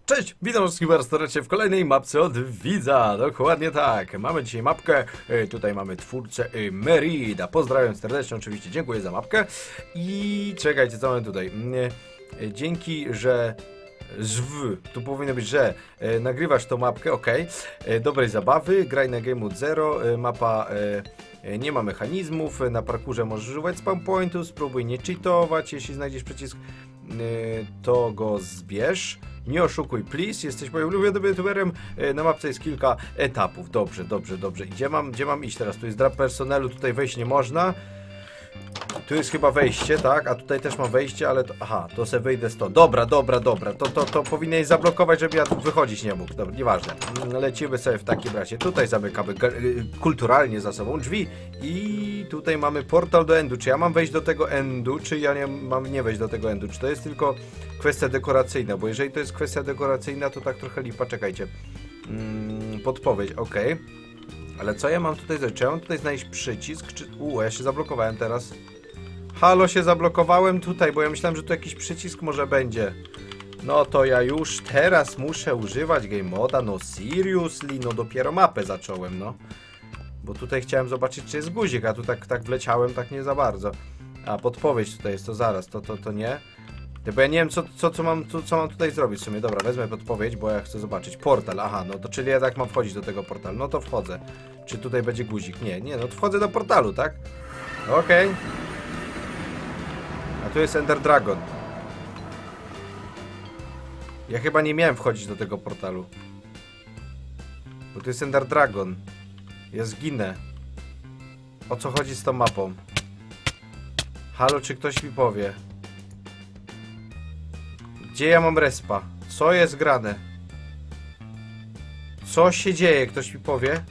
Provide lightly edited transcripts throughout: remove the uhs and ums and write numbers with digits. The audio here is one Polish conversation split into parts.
Cześć, witam wszystkich bardzo serdecznie w kolejnej mapce od widza, dokładnie tak. Mamy dzisiaj mapkę, tutaj mamy twórcę Merida, pozdrawiam serdecznie, oczywiście dziękuję za mapkę. I czekajcie, co mamy tutaj, dzięki, że tu powinno być, że nagrywasz tą mapkę, ok, dobrej zabawy, graj na Game Mode 0, mapa nie ma mechanizmów, na parkurze możesz używać spawn pointu, spróbuj nie cheatować, jeśli znajdziesz przycisk, to go zbierz. Nie oszukuj, please, jesteś moim ulubionym youtuberem, na mapce jest kilka etapów, dobrze. I gdzie mam iść teraz? Tu jest drap personelu, tutaj wejść nie można. Tu jest chyba wejście, tak? A tutaj też mam wejście, ale to... Aha, to se wyjdę stąd. Dobra. To powinieneś zablokować, żeby ja tu wychodzić nie mógł. Dobra, nieważne. Lecimy sobie w takim razie. Tutaj zamykamy kulturalnie za sobą drzwi. I tutaj mamy portal do endu. Czy ja mam wejść do tego endu, czy ja nie mam nie wejść do tego endu? Czy to jest tylko kwestia dekoracyjna? Bo jeżeli to jest kwestia dekoracyjna, to tak trochę lipa. Czekajcie. Podpowiedź, ok. Ale co ja mam tutaj zrobić? Czy ja mam tutaj znaleźć przycisk? Czy... ja się zablokowałem teraz. Halo, się zablokowałem tutaj, bo ja myślałem, że tu jakiś przycisk może będzie. No to ja już teraz muszę używać game moda, no seriously, no dopiero mapę zacząłem, no. Bo tutaj chciałem zobaczyć, czy jest guzik, a tu tak wleciałem, tak nie za bardzo. A, podpowiedź tutaj jest, to zaraz, to nie. Bo ja nie wiem, co mam tutaj zrobić w sumie. Dobra, wezmę podpowiedź, bo ja chcę zobaczyć. Portal, aha, no to czyli ja tak mam wchodzić do tego portalu. No to wchodzę. Czy tutaj będzie guzik? Nie, no to wchodzę do portalu, tak? Okej. A tu jest Ender Dragon. Ja chyba nie miałem wchodzić do tego portalu. Bo tu jest Ender Dragon. Ja zginę. O co chodzi z tą mapą? Halo, czy ktoś mi powie? Gdzie ja mam respa? Co jest grane? Co się dzieje? Ktoś mi powie?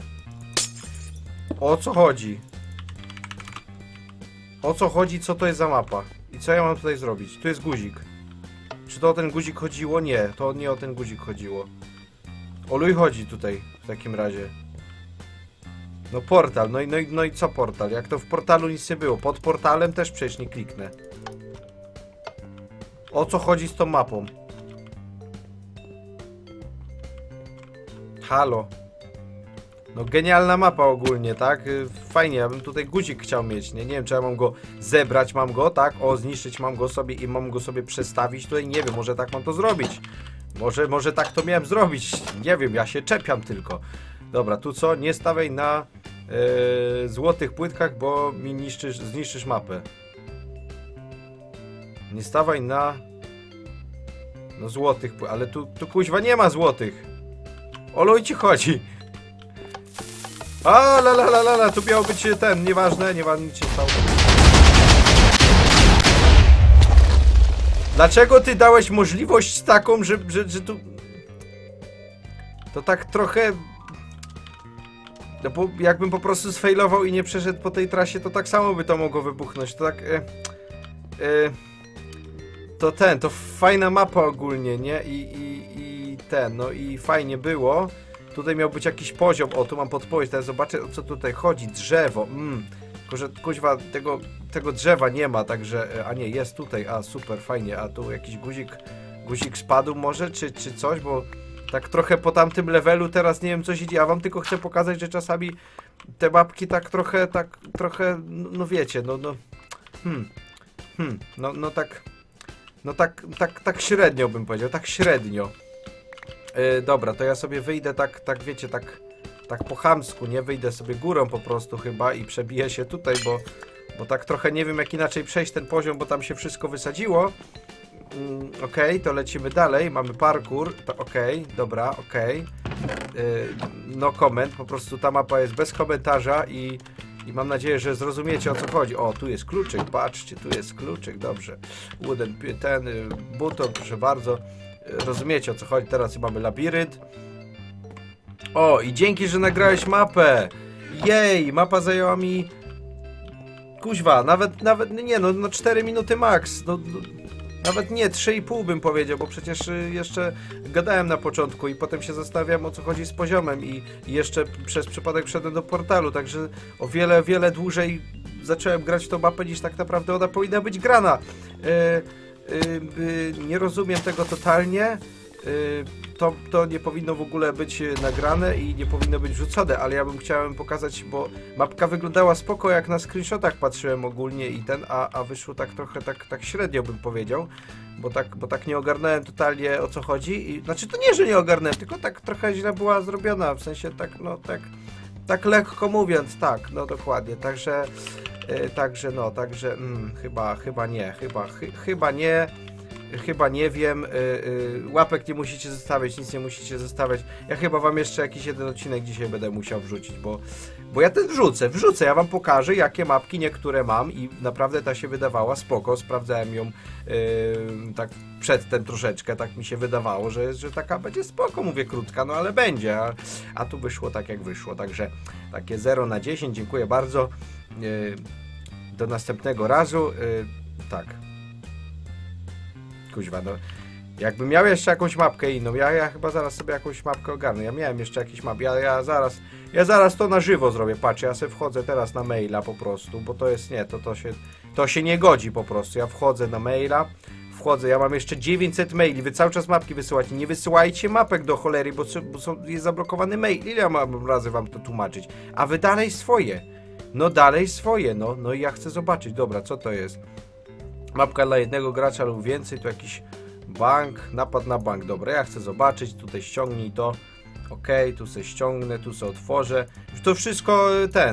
O co chodzi? O co chodzi? Co to jest za mapa? I co ja mam tutaj zrobić? Tu jest guzik. Czy to o ten guzik chodziło? Nie, to nie o ten guzik chodziło. O luj chodzi tutaj w takim razie. No portal, no i co portal? Jak to w portalu nic nie było? Pod portalem też przecież nie kliknę. O co chodzi z tą mapą? Halo. No genialna mapa ogólnie, tak? Fajnie, ja bym tutaj guzik chciał mieć, nie wiem, czy ja mam go zebrać, mam go, tak? O, zniszczyć mam go sobie i mam go sobie przestawić tutaj, nie wiem, może tak mam to zrobić. Może tak to miałem zrobić, nie wiem, ja się czepiam tylko. Dobra, tu co? Nie stawiaj na złotych płytkach, bo mi zniszczysz mapę. Nie stawaj na... No złotych, ale tu kuźwa nie ma złotych. O luj ci chodzi. A la, tu miał być ten, nieważne, nic się stało. Dlaczego ty dałeś możliwość taką, że tu... To tak trochę... No bo jakbym po prostu sfailował i nie przeszedł po tej trasie, to tak samo by to mogło wybuchnąć. To tak... To fajna mapa ogólnie, nie? No i fajnie było. Tutaj miał być jakiś poziom. O, tu mam podpowiedź, teraz zobaczę, o co tutaj chodzi. Drzewo, tylko że kuźwa tego drzewa nie ma, także... A nie, jest tutaj, a super, fajnie. A tu jakiś guzik spadł może, czy coś, bo... Tak trochę po tamtym levelu teraz nie wiem co się dzieje. Ja wam tylko chcę pokazać, że czasami te mapki tak trochę, no wiecie, tak średnio bym powiedział, tak średnio. Dobra, to ja sobie wyjdę tak wiecie, tak po chamsku, nie? Wyjdę sobie górą po prostu chyba i przebiję się tutaj, bo tak trochę nie wiem jak inaczej przejść ten poziom, bo tam się wszystko wysadziło. Okej, to lecimy dalej, mamy parkour, to okej, dobra, okej. No comment, po prostu ta mapa jest bez komentarza i mam nadzieję, że zrozumiecie o co chodzi. O, tu jest kluczyk, patrzcie, tu jest kluczyk, dobrze. Ten buton, proszę bardzo. Rozumiecie o co chodzi, teraz mamy labirynt. O, i dzięki, że nagrałeś mapę. Jej, mapa zajęła mi... Kuźwa, nawet nie, no 4 minuty max. Nawet nie, 3,5 bym powiedział, bo przecież jeszcze gadałem na początku i potem się zastanawiałem o co chodzi z poziomem i jeszcze przez przypadek wszedłem do portalu, także o wiele dłużej zacząłem grać w tą mapę niż tak naprawdę ona powinna być grana. Nie rozumiem tego totalnie. to nie powinno w ogóle być nagrane i nie powinno być wrzucone, ale ja bym chciałem pokazać, bo mapka wyglądała spoko, jak na screenshotach patrzyłem ogólnie i a wyszło tak trochę tak średnio bym powiedział, bo tak nie ogarnąłem totalnie o co chodzi i znaczy to nie, że nie ogarnąłem, tylko tak trochę źle była zrobiona, w sensie tak lekko mówiąc, tak, no dokładnie, także chyba nie wiem, łapek nie musicie zostawiać, nic nie musicie zostawiać. Ja chyba wam jeszcze jakiś jeden odcinek dzisiaj będę musiał wrzucić, bo ja ten wrzucę, ja wam pokażę, jakie mapki niektóre mam i naprawdę ta się wydawała spoko, sprawdzałem ją tak przedtem troszeczkę, tak mi się wydawało, że taka będzie spoko, mówię krótka, no ale będzie, a tu wyszło tak jak wyszło, także takie 0 na 10, dziękuję bardzo, do następnego razu, tak. Kuźwa, no. Jakbym miał jeszcze jakąś mapkę inną, ja chyba zaraz sobie jakąś mapkę ogarnę. Ja miałem jeszcze jakieś mapy, ja zaraz to na żywo zrobię. Patrz, ja sobie wchodzę teraz na maila po prostu, bo to jest, nie, to się nie godzi po prostu. Ja wchodzę na maila, ja mam jeszcze 900 maili, wy cały czas mapki wysyłacie. Nie wysyłajcie mapek do cholery, bo jest zablokowany mail. Ile mam razy wam to tłumaczyć? A wy dalej swoje. No dalej swoje, no i ja chcę zobaczyć. Dobra, co to jest? Mapka dla jednego gracza lub więcej, tu jakiś bank, napad na bank, dobra, ja chcę zobaczyć, tutaj ściągnij to, ok, tu sobie ściągnę, tu sobie otworzę, to wszystko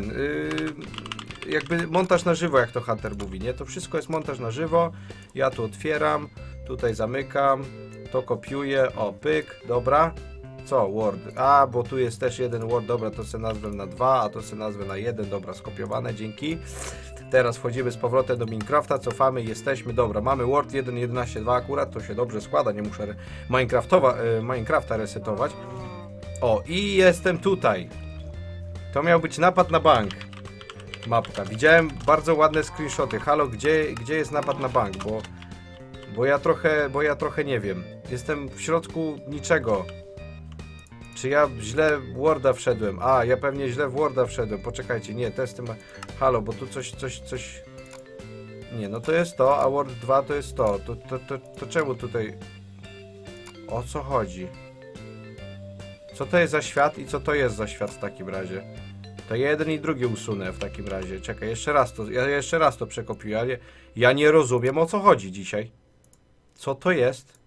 jakby montaż na żywo, jak to Hunter mówi, nie, to wszystko jest montaż na żywo, ja tu otwieram, tutaj zamykam, to kopiuję, o, pyk, dobra, co, Word, bo tu jest też jeden Word, dobra, to sobie nazwę na 2, a to sobie nazwę na 1, dobra, skopiowane, dzięki. Teraz wchodzimy z powrotem do Minecrafta, cofamy, jesteśmy, dobra, mamy Word 1.11.2 akurat, to się dobrze składa, nie muszę Minecrafta resetować. O, i jestem tutaj. To miał być napad na bank. Mapka. Widziałem bardzo ładne screenshoty. Halo, gdzie jest napad na bank? Bo ja trochę nie wiem. Jestem w środku niczego. Czy ja źle w Worda wszedłem? Ja pewnie źle w Worda wszedłem. Poczekajcie, nie, testy ma... Halo, bo tu coś... Nie, no to jest to, a Word 2 to jest to. To czemu tutaj... O co chodzi? Co to jest za świat i co to jest za świat w takim razie? To jeden i drugi usunę w takim razie. Czekaj, ja jeszcze raz to przekopiuję. Ja nie rozumiem, o co chodzi dzisiaj. Co to jest?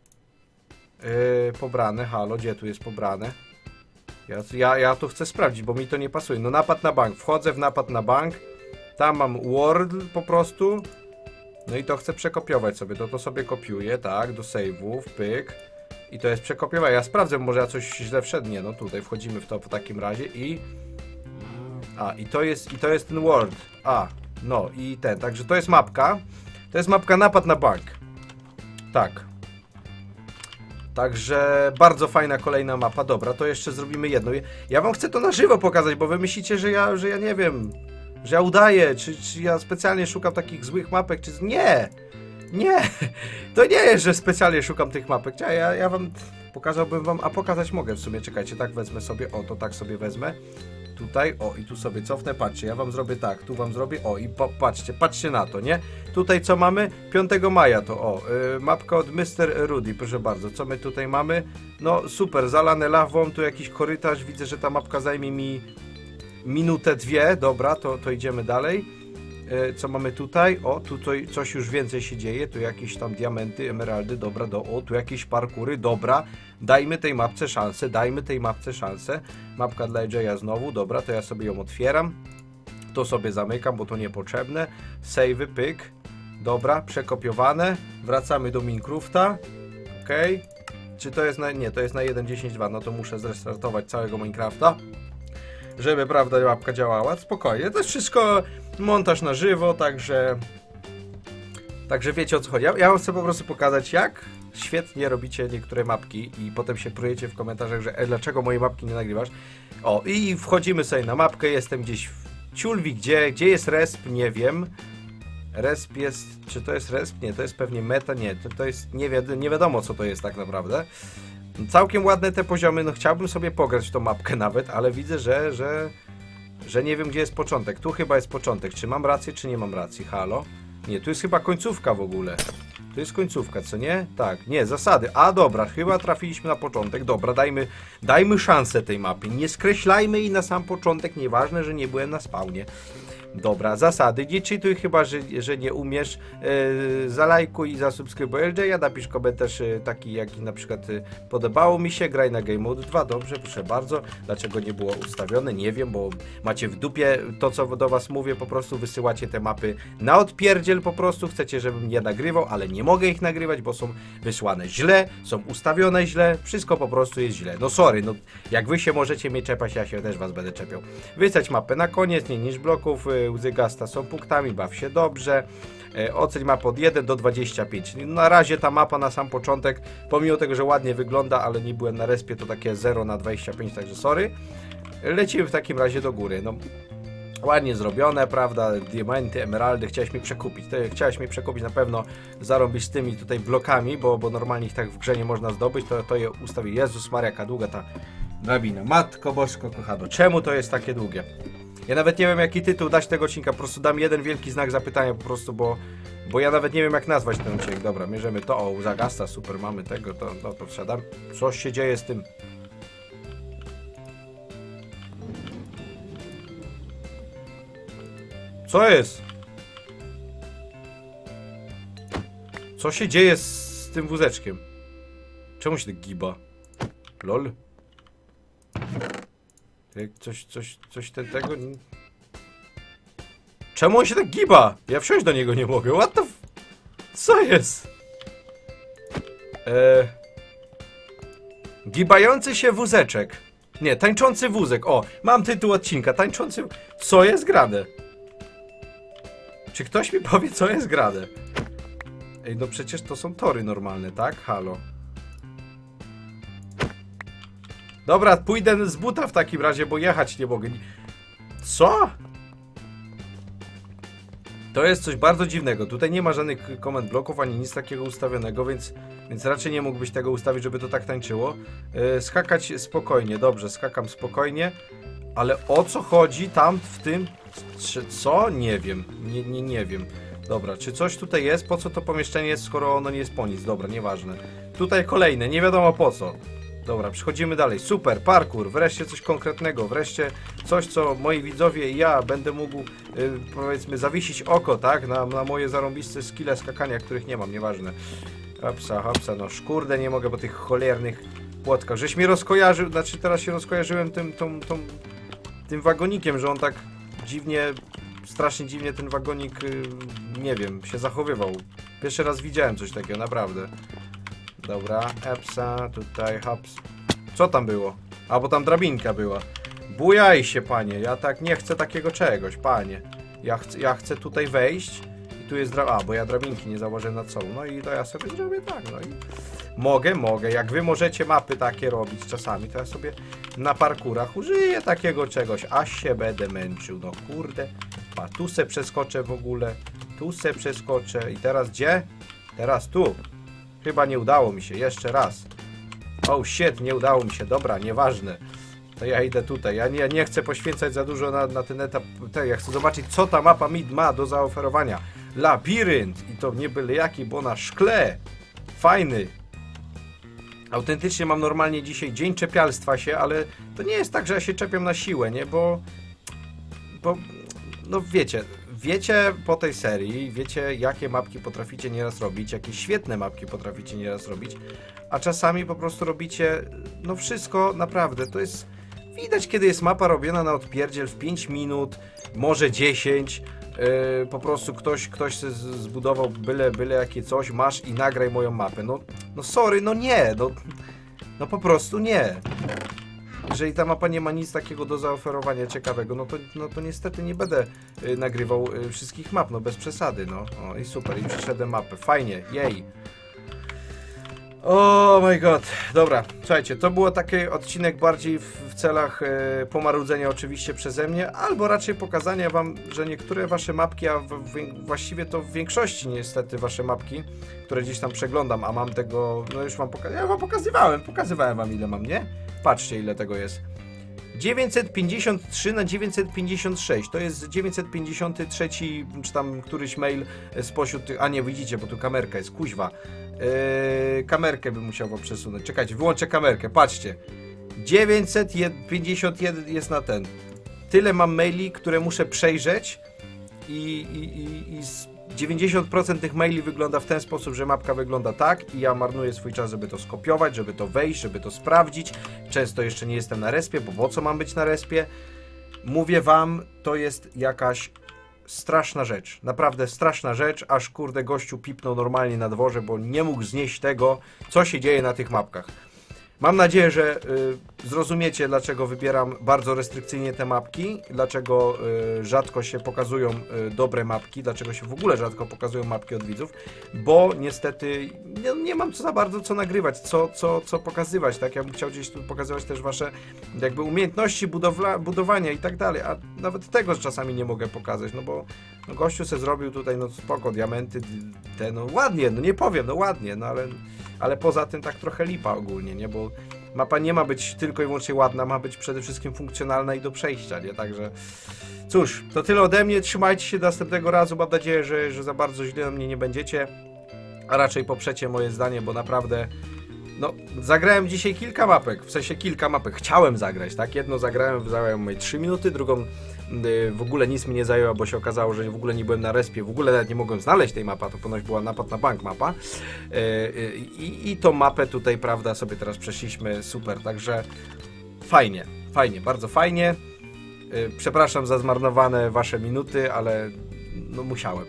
Pobrane, halo, gdzie tu jest pobrane? Ja to chcę sprawdzić, bo mi to nie pasuje. No napad na bank, wchodzę w napad na bank. Tam mam Word po prostu. No i to chcę przekopiować sobie, to sobie kopiuję, tak, do save'ów, pyk. I to jest przekopiowane. Ja sprawdzę, może ja coś źle wszedł. Nie, no tutaj wchodzimy w to w takim razie i... I to jest ten Word. No i także to jest mapka. To jest mapka napad na bank. Tak. Także bardzo fajna kolejna mapa. Dobra, to jeszcze zrobimy jedną. Ja wam chcę to na żywo pokazać, bo wy myślicie, że ja nie wiem, że ja udaję, czy ja specjalnie szukam takich złych mapek, czy... Nie! Nie! To nie jest, że specjalnie szukam tych mapek. Ja wam pokazałbym wam, a pokazać mogę w sumie. Czekajcie, tak wezmę sobie, o, to tak sobie wezmę. Tutaj, o, i tu sobie cofnę, patrzcie, ja wam zrobię tak, tu wam zrobię, o, i patrzcie na to, nie? Tutaj co mamy? 5 maja to, mapka od Mr. Rudy, proszę bardzo, co my tutaj mamy? No, super, zalane lawą, tu jakiś korytarz, widzę, że ta mapka zajmie mi minutę, 2, dobra, to idziemy dalej. Co mamy tutaj? O, tutaj coś już więcej się dzieje, tu jakieś tam diamenty, emeraldy, dobra, tu jakieś parkury, dobra, dajmy tej mapce szansę, mapka dla AJ'a znowu, dobra, to ja sobie ją otwieram, to sobie zamykam, bo to niepotrzebne, save'y, pyk, dobra, przekopiowane, wracamy do Minecrafta, okej, czy to jest nie, to jest na 1.10.2, no to muszę zrestartować całego Minecrafta, żeby, prawda, mapka działała, spokojnie, to jest wszystko montaż na żywo, także wiecie, o co chodzi. Ja wam chcę po prostu pokazać, jak świetnie robicie niektóre mapki i potem się prujecie w komentarzach, że dlaczego mojej mapki nie nagrywasz. O, i wchodzimy sobie na mapkę, jestem gdzieś w ciulwi, gdzie jest resp, nie wiem. Resp jest, czy to jest resp? Nie, to jest pewnie meta, nie, to jest, nie wiadomo, co to jest tak naprawdę. Całkiem ładne te poziomy, no chciałbym sobie pograć w tą mapkę nawet, ale widzę, że nie wiem, gdzie jest początek. Tu chyba jest początek. Czy mam rację, czy nie mam racji? Halo? Nie, tu jest chyba końcówka w ogóle. To jest końcówka, co nie? Tak, nie, zasady. A dobra, chyba trafiliśmy na początek. Dobra, dajmy szansę tej mapie. Nie skreślajmy jej na sam początek, nieważne, że nie byłem na spawnie. Dobra, zasady. Nie czytuj, chyba że nie umiesz. Zalajkuj i zasubskrybuj LJ, napisz komentarz taki, jaki na przykład podobało mi się. Graj na Game Mode 2, dobrze, proszę bardzo. Dlaczego nie było ustawione? Nie wiem, bo macie w dupie to, co do was mówię, po prostu wysyłacie te mapy na odpierdziel po prostu. Chcecie, żebym je nagrywał, ale nie mogę ich nagrywać, bo są wysłane źle, są ustawione źle, wszystko po prostu jest źle. No sorry, no jak wy się możecie mnie czepać, ja się też was będę czepiał. Wysłać mapę na koniec, nie niż bloków. Łzy Gasta są punktami, baw się dobrze. Oceń mapę od 1 do 25. Na razie ta mapa na sam początek, pomimo tego, że ładnie wygląda, ale nie byłem na respie, to takie 0 na 25, także sorry. Lecimy w takim razie do góry. No, ładnie zrobione, prawda? Diamenty, emeraldy, chciałeś mnie przekupić na pewno, zarobić z tymi tutaj blokami, bo normalnie ich tak w grze nie można zdobyć, to je ustawi. Jezus Maria, jaka długa ta drabina. Matko Bożko kochano, czemu to jest takie długie? Ja nawet nie wiem, jaki tytuł dać tego odcinka, po prostu dam jeden wielki znak zapytania po prostu, bo ja nawet nie wiem, jak nazwać ten odcinek. Dobra, mierzymy to, o, Łza Gasta, super, mamy tego, to wsiadam. Coś się dzieje z tym. Co jest? Co się dzieje z tym wózeczkiem? Czemu się tak giba? Lol. Coś tego... Czemu on się tak giba? Ja wsiąść do niego nie mogę. What the f... Co jest? Gibający się wózeczek. Nie, tańczący wózek. O, mam tytuł odcinka. Tańczący... Co jest grane? Czy ktoś mi powie, co jest grane? Ej, no przecież to są tory normalne, tak? Halo. Dobra, pójdę z buta w takim razie, bo jechać nie mogę. Co? To jest coś bardzo dziwnego. Tutaj nie ma żadnych komend bloków, ani nic takiego ustawionego, więc raczej nie mógłbyś tego ustawić, żeby to tak tańczyło. Skakać spokojnie, dobrze, skakam spokojnie. Ale o co chodzi tam w tym... Co? Nie wiem. Nie wiem. Dobra, czy coś tutaj jest? Po co to pomieszczenie jest, skoro ono nie jest po nic? Dobra, nieważne. Tutaj kolejne, nie wiadomo po co. Dobra, przechodzimy dalej. Super, parkour, wreszcie coś konkretnego, wreszcie coś, co moi widzowie i ja będę mógł, powiedzmy, zawiesić oko, tak? Na moje zarąbiste skille skakania, których nie mam, nieważne. Hopsa, no szkurde, nie mogę po tych cholernych płotkach. Żeś mnie rozkojarzył, znaczy teraz się rozkojarzyłem tym wagonikiem, że on tak dziwnie, strasznie dziwnie ten wagonik, nie wiem, się zachowywał. Pierwszy raz widziałem coś takiego, naprawdę. Dobra, epsa, tutaj, hops. Co tam było? A, bo tam drabinka była. Bujaj się, panie, ja tak nie chcę takiego czegoś, panie. Ja chcę tutaj wejść i tu jest a, bo ja drabinki nie założyłem nad sobą. No i to ja sobie zrobię tak, no i... Mogę, jak wy możecie mapy takie robić czasami, to ja sobie na parkurach użyję takiego czegoś, aż się będę męczył, no kurde. A tu se przeskoczę w ogóle, tu se przeskoczę i teraz gdzie? Teraz tu. Chyba nie udało mi się, jeszcze raz. Oh shit, nie udało mi się, dobra, nieważne. To ja idę tutaj, ja nie chcę poświęcać za dużo na ten etap, ja chcę zobaczyć, co ta mapa mi ma do zaoferowania. Labirynt i to nie byle jaki, bo na szkle. Fajny. Autentycznie mam normalnie dzisiaj dzień czepialstwa się, ale to nie jest tak, że ja się czepiam na siłę, nie, bo no wiecie po tej serii, wiecie jakie mapki potraficie nieraz robić, jakie świetne mapki potraficie nieraz robić, a czasami po prostu robicie, no wszystko naprawdę, to jest, widać kiedy jest mapa robiona na odpierdziel w 5 minut, może 10, po prostu ktoś zbudował byle jakie coś, masz i nagraj moją mapę, no sorry, no nie, no po prostu nie. Jeżeli ta mapa nie ma nic takiego do zaoferowania ciekawego, no to niestety nie będę nagrywał wszystkich map, no bez przesady, no. O, i super, i przeszedłem mapę, fajnie, jej. Oh my god, dobra, słuchajcie, to było taki odcinek bardziej w celach pomarudzenia oczywiście przeze mnie, albo raczej pokazania wam, że niektóre wasze mapki, a właściwie to w większości niestety wasze mapki, które gdzieś tam przeglądam, a mam tego, no już wam pokazywałem wam ile mam, nie? Patrzcie ile tego jest. 953 na 956, to jest 953, czy tam któryś mail spośród tych, a nie, widzicie, bo tu kamerka jest, kuźwa. Kamerkę bym musiał przesunąć, czekajcie, wyłączę kamerkę, patrzcie. 951 jest na ten. Tyle mam maili, które muszę przejrzeć i 90% tych maili wygląda w ten sposób, że mapka wygląda tak i ja marnuję swój czas, żeby to skopiować, żeby to wejść, żeby to sprawdzić. Często jeszcze nie jestem na respie, bo po co mam być na respie? Mówię wam, to jest jakaś straszna rzecz. Naprawdę straszna rzecz, aż kurde gościu pipnął normalnie na dworze, bo nie mógł znieść tego, co się dzieje na tych mapkach. Mam nadzieję, że zrozumiecie, dlaczego wybieram bardzo restrykcyjnie te mapki, dlaczego rzadko się pokazują dobre mapki, dlaczego się w ogóle rzadko pokazują mapki od widzów, bo niestety nie mam za bardzo co nagrywać, co pokazywać, tak? Ja bym chciał gdzieś tu pokazywać też wasze jakby umiejętności budowania i tak dalej, a nawet tego czasami nie mogę pokazać, no bo no gościu se zrobił tutaj, no spoko, diamenty, te, no ładnie, no nie powiem, no ładnie, no ale poza tym tak trochę lipa ogólnie, nie? Bo mapa nie ma być tylko i wyłącznie ładna, ma być przede wszystkim funkcjonalna i do przejścia, nie? Także cóż, to tyle ode mnie, trzymajcie się do następnego razu, mam nadzieję, że za bardzo źle na mnie nie będziecie, a raczej poprzecie moje zdanie, bo naprawdę no, zagrałem dzisiaj kilka mapek, w sensie kilka mapek chciałem zagrać, tak? Jedno zagrałem, zajęło mi 3 minuty, drugą w ogóle nic mi nie zajęło, bo się okazało, że w ogóle nie byłem na respie, w ogóle nawet nie mogłem znaleźć tej mapy, to ponoć była napad na bank mapa i tą mapę tutaj, prawda, sobie teraz przeszliśmy, super, także fajnie, bardzo fajnie, przepraszam za zmarnowane wasze minuty, ale no musiałem.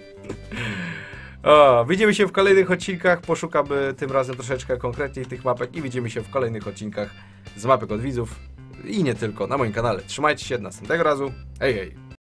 O, widzimy się w kolejnych odcinkach, poszukam tym razem troszeczkę konkretniej tych mapek i widzimy się w kolejnych odcinkach z mapek od widzów i nie tylko na moim kanale. Trzymajcie się, do następnego razu, hej hej!